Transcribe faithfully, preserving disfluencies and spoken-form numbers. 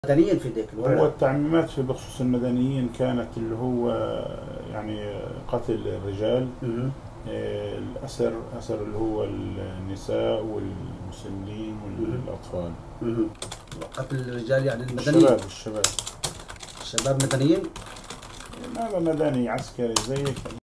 مدنيين في ذيك الوقت. هو التعميمات في بخصوص المدنيين كانت اللي هو يعني قتل الرجال، آه، الأسر أسر اللي هو النساء والمسنين والأطفال. قتل الرجال يعني المدنيين. الشباب الشباب الشباب مدنيين؟ هذا مدني عسكري زي